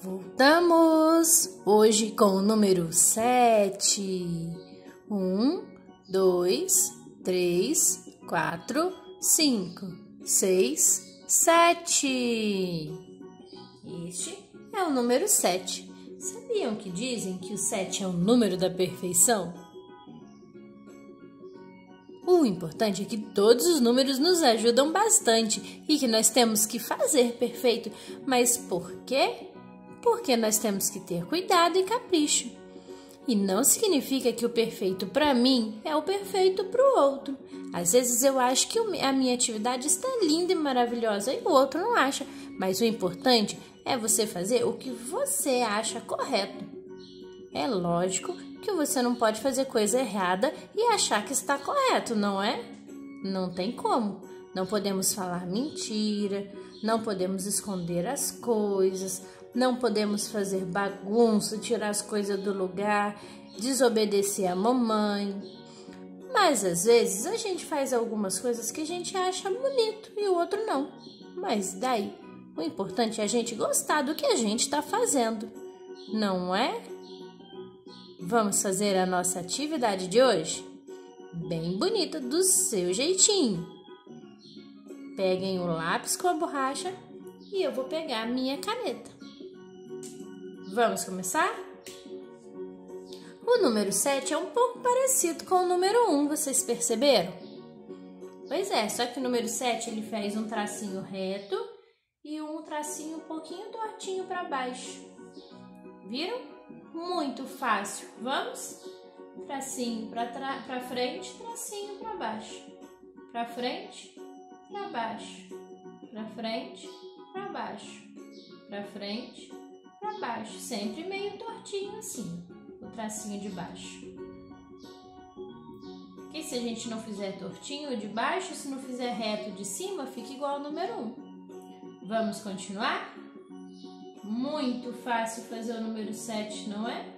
Voltamos hoje com o número 7. 1, 2, 3, 4, 5, 6, 7. Este é o número 7. Sabiam que dizem que o 7 é o número da perfeição? O importante é que todos os números nos ajudam bastante e que nós temos que fazer perfeito. Mas por quê? Porque nós temos que ter cuidado e capricho. E não significa que o perfeito para mim é o perfeito para o outro. Às vezes eu acho que a minha atividade está linda e maravilhosa e o outro não acha. Mas o importante é você fazer o que você acha correto. É lógico que você não pode fazer coisa errada e achar que está correto, não é? Não tem como. Não podemos falar mentira, não podemos esconder as coisas, não podemos fazer bagunça, tirar as coisas do lugar, desobedecer a mamãe. Mas às vezes a gente faz algumas coisas que a gente acha bonito e o outro não. Mas daí, o importante é a gente gostar do que a gente está fazendo, não é? Vamos fazer a nossa atividade de hoje? Bem bonita, do seu jeitinho. Peguem o lápis com a borracha e eu vou pegar a minha caneta. Vamos começar? O número 7 é um pouco parecido com o número 1, vocês perceberam? Pois é, só que o número 7 ele faz um tracinho reto e um tracinho um pouquinho tortinho para baixo. Viram? Muito fácil. Vamos? Tracinho para frente, tracinho para baixo. Para frente, para baixo. Para frente, para baixo. Para frente, para baixo. Sempre meio tortinho assim, o tracinho de baixo. Porque se a gente não fizer tortinho de baixo, se não fizer reto de cima, fica igual ao número 1. Vamos continuar? Muito fácil fazer o número 7, não é?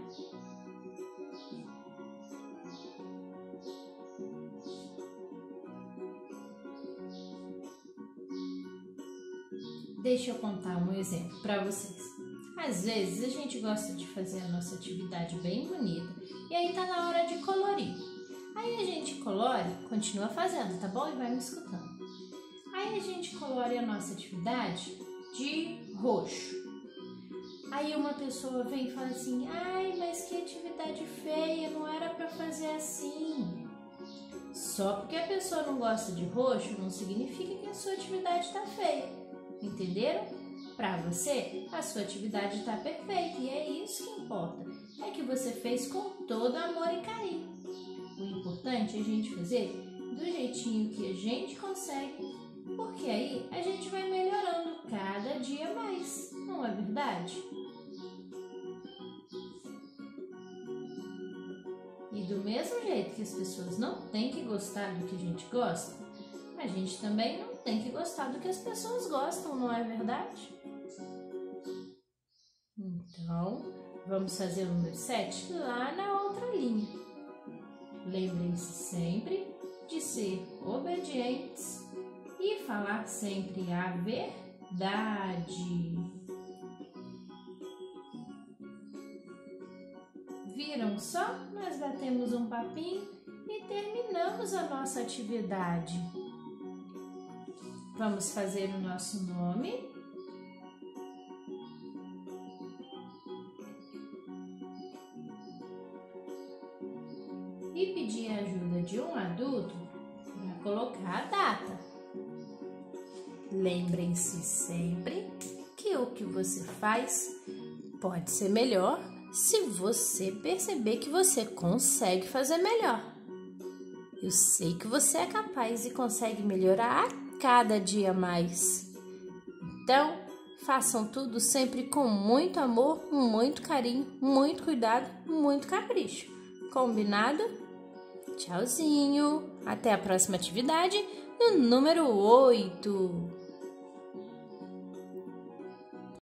Deixa eu contar um exemplo para vocês. Às vezes a gente gosta de fazer a nossa atividade bem bonita e aí tá na hora de colorir. Aí a gente colore, continua fazendo, tá bom? E vai me escutando. Aí a gente colore a nossa atividade de roxo. Aí uma pessoa vem e fala assim, ai, mas que atividade feia, não era para fazer assim. Só porque a pessoa não gosta de roxo, não significa que a sua atividade está feia. Entenderam? Para você, a sua atividade está perfeita e é isso que importa. É que você fez com todo amor e carinho. O importante é a gente fazer do jeitinho que a gente consegue, porque aí a gente vai melhorando cada dia mais, não é verdade? E do mesmo jeito que as pessoas não têm que gostar do que a gente gosta, a gente também não tem que gostar do que as pessoas gostam, não é verdade? Então, vamos fazer o número 7 lá na outra linha. Lembrem-se sempre de ser obedientes e falar sempre a verdade. Viram só? Nós batemos um papinho e terminamos a nossa atividade. Vamos fazer o nosso nome. E pedir a ajuda de um adulto para colocar a data. Lembrem-se sempre que o que você faz pode ser melhor se você perceber que você consegue fazer melhor. Eu sei que você é capaz e consegue melhorar a cada dia mais. Então, façam tudo sempre com muito amor, muito carinho, muito cuidado, muito capricho. Combinado? Tchauzinho! Até a próxima atividade no número 8.